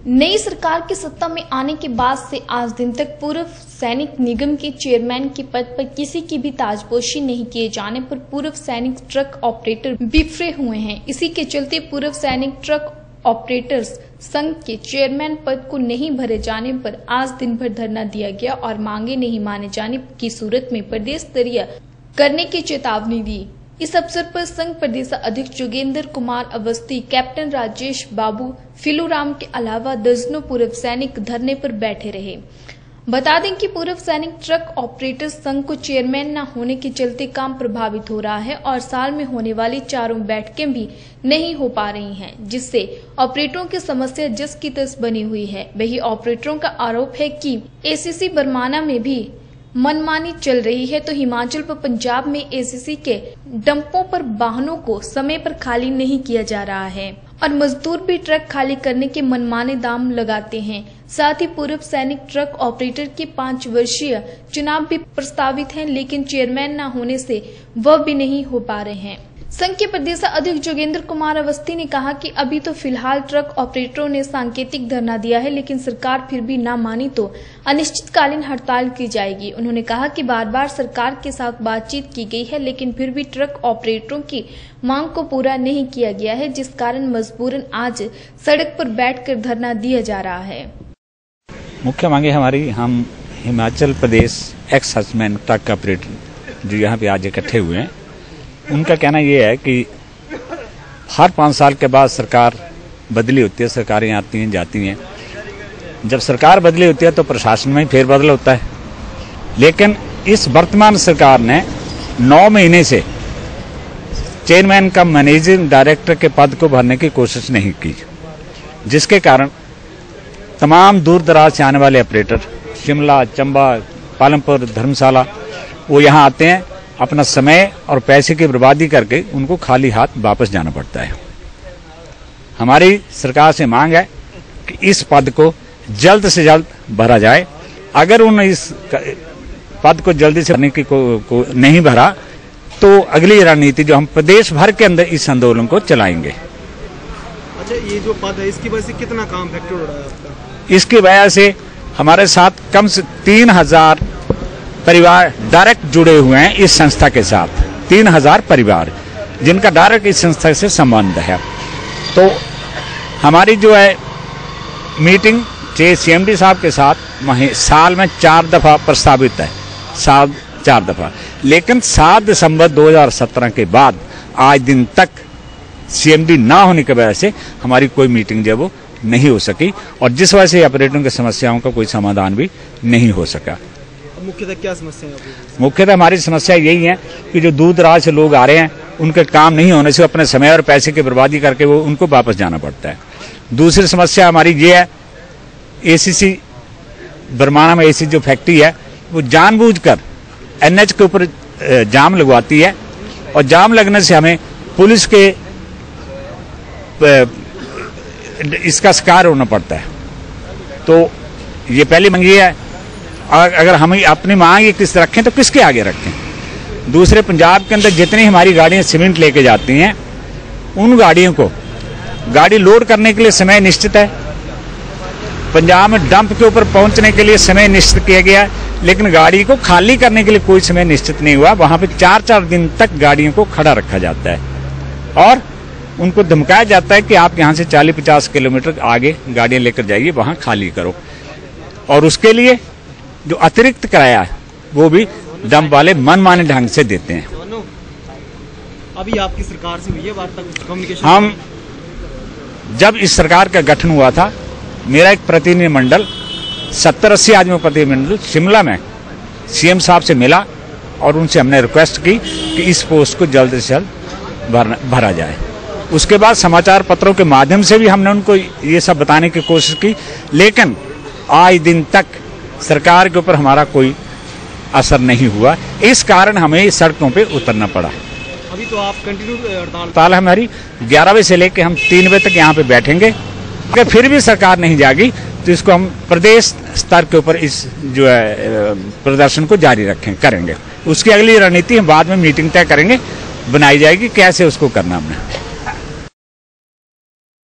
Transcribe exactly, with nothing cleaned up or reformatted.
नई सरकार की सत्ता में आने के बाद से आज दिन तक पूर्व सैनिक निगम के चेयरमैन के पद पर किसी की भी ताजपोशी नहीं किए जाने पर पूर्व सैनिक ट्रक ऑपरेटर बिफरे हुए हैं। इसी के चलते पूर्व सैनिक ट्रक ऑपरेटर्स संघ के चेयरमैन पद को नहीं भरे जाने पर आज दिन भर धरना दिया गया और मांगे नहीं माने जाने की सूरत में प्रदेश स्तरीय करने की चेतावनी दी। इस अवसर पर संघ प्रदेश अध्यक्ष जोगेंद्र कुमार अवस्थी, कैप्टन राजेश बाबू, फिलूराम के अलावा दर्जनों पूर्व सैनिक धरने पर बैठे रहे। बता दें कि पूर्व सैनिक ट्रक ऑपरेटर संघ को चेयरमैन न होने के चलते काम प्रभावित हो रहा है और साल में होने वाली चारों बैठकें भी नहीं हो पा रही हैं, जिससे ऑपरेटरों की समस्या जस की तस बनी हुई है। वही ऑपरेटरों का आरोप है कि एसीसी बरमाना में भी मनमानी चल रही है, तो हिमाचल व पंजाब में एसीसी के डंपों पर वाहनों को समय पर खाली नहीं किया जा रहा है और मजदूर भी ट्रक खाली करने के मनमाने दाम लगाते हैं। साथ ही पूर्व सैनिक ट्रक ऑपरेटर के पाँच वर्षीय चुनाव भी प्रस्तावित हैं, लेकिन चेयरमैन न होने से वह भी नहीं हो पा रहे हैं। संघ के प्रदेश अध्यक्ष जोगेंद्र कुमार अवस्थी ने कहा कि अभी तो फिलहाल ट्रक ऑपरेटरों ने सांकेतिक धरना दिया है, लेकिन सरकार फिर भी न मानी तो अनिश्चितकालीन हड़ताल की जाएगी। उन्होंने कहा कि बार बार सरकार के साथ बातचीत की गई है, लेकिन फिर भी ट्रक ऑपरेटरों की मांग को पूरा नहीं किया गया है, जिस कारण मजबूरन आज सड़क पर बैठकर धरना दिया जा रहा है। मुख्य मांगे हमारी, हम Himachal Pradesh ex serviceman truck operator जो यहाँ पे आज इकट्ठे हुए हैं, उनका कहना यह है कि हर पाँच साल के बाद सरकार बदली होती है, सरकारें आती हैं जाती हैं। जब सरकार बदली होती है तो प्रशासन में फेरबदल होता है, लेकिन इस वर्तमान सरकार ने नौ महीने से चेयरमैन का मैनेजिंग डायरेक्टर के पद को भरने की कोशिश नहीं की, जिसके कारण तमाम दूर दराज से आने वाले ऑपरेटर शिमला, चंबा, पालमपुर, धर्मशाला वो यहाँ आते हैं, अपना समय और पैसे की बर्बादी करके उनको खाली हाथ वापस जाना पड़ता है। हमारी सरकार से मांग है कि इस पद को जल्द से जल्द भरा जाए। अगर उन इस पद को जल्दी से भरने की को, को नहीं भरा तो अगली रणनीति जो हम प्रदेश भर के अंदर इस आंदोलन को चलाएंगे। अच्छा, ये जो पद है इसकी वजह से कितना काम फैक्टर हो रहा है आपका? इसकी वजह से हमारे साथ कम से तीन हजार परिवार डायरेक्ट जुड़े हुए हैं इस संस्था के साथ। तीन हजार परिवार जिनका डायरेक्ट इस संस्था से संबंध है। तो हमारी जो है मीटिंग सीएमडी साहब के साथ साल में चार दफा प्रस्तावित है, साल चार दफा, लेकिन सात दिसंबर दो हज़ार सत्रह के बाद आज दिन तक सीएमडी ना होने की वजह से हमारी कोई मीटिंग जो वो नहीं हो सकी और जिस वजह से ऑपरेटरों की समस्याओं का कोई समाधान भी नहीं हो सका। मुख्यतः क्या समस्या है? मुख्यतः हमारी समस्या यही है कि जो दूर दराज से लोग आ रहे हैं, उनके काम नहीं होने से अपने समय और पैसे की बर्बादी करके वो उनको वापस जाना पड़ता है। दूसरी समस्या हमारी ये है, एसीसी बरमाना में एसी जो फैक्ट्री है वो जानबूझकर एनएच के ऊपर जाम लगवाती है और जाम लगने से हमें पुलिस के इसका शिकार होना पड़ता है। तो ये पहली मांग ये है, अगर हम अपनी मांग किस रखें तो किसके आगे रखें? दूसरे पंजाब के अंदर जितनी हमारी गाड़ियां सीमेंट लेके जाती हैं, उन गाड़ियों को गाड़ी लोड करने के लिए समय निश्चित है, पंजाब में डंप के ऊपर पहुंचने के लिए समय निश्चित किया गया है, लेकिन गाड़ी को खाली करने के लिए कोई समय निश्चित नहीं हुआ। वहां पे चार चार दिन तक गाड़ियों को खड़ा रखा जाता है और उनको धमकाया जाता है कि आप यहाँ से चालीस पचास किलोमीटर आगे गाड़ियां लेकर जाइए, वहां खाली करो। और उसके लिए जो अतिरिक्त किराया है वो भी डंप वाले मनमाने ढंग से देते हैं। अभी आपकी सरकार से हुई है बात तक कम्युनिकेशन? हम जब इस सरकार का गठन हुआ था, मेरा एक प्रतिनिधिमंडल सत्तर अस्सी आदमी प्रतिनिधिमंडल शिमला में सीएम साहब से मिला और उनसे हमने रिक्वेस्ट की कि इस पोस्ट को जल्द से जल्द भरा जाए। उसके बाद समाचार पत्रों के माध्यम से भी हमने उनको ये सब बताने की कोशिश की, लेकिन आज दिन तक सरकार के ऊपर हमारा कोई असर नहीं हुआ। इस कारण हमें सड़कों पे उतरना पड़ा। अभी तो आप कंटिन्यू हड़ताल हमारी ग्यारह बजे से लेकर हम तीन बजे तक यहाँ पे बैठेंगे। अगर फिर भी सरकार नहीं जागी तो इसको हम प्रदेश स्तर के ऊपर इस जो है प्रदर्शन को जारी रखें करेंगे। उसकी अगली रणनीति हम बाद में मीटिंग तय करेंगे, बनाई जाएगी कैसे उसको करना हमने।